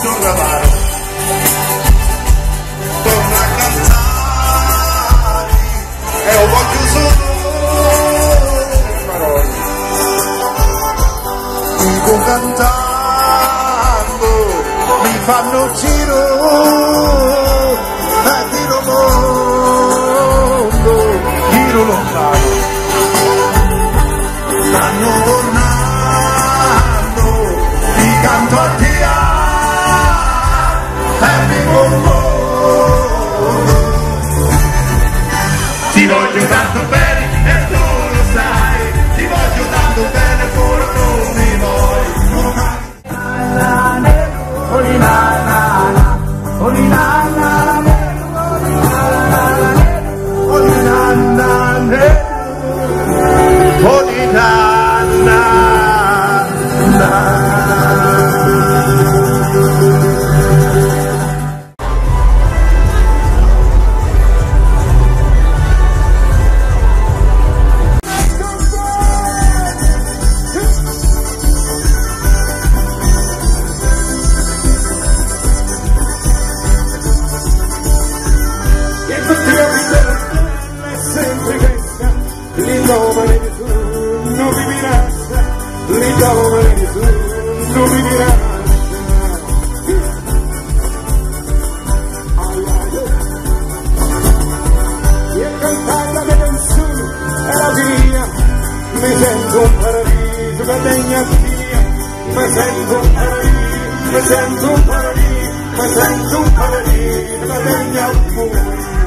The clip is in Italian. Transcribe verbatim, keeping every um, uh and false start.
torna amaro, torna a cantare e ho voglio solo le parole. Dico cantando mi fanno giro e giro mondo, giro lontano. Stanno tornando, ti canto a te e mi commuovo. Ti voglio tanto bene e tu lo sai, ti voglio tanto bene pure non mi vuoi. L'indomani di tu non mi minaccia, l'indomani di tu non mi minaccia. E cantare la mia canzone è la mia, mi sento un paradiso che degna mia, mi sento un paradiso, mi sento un paradiso, mi sento un paradiso che degna mia.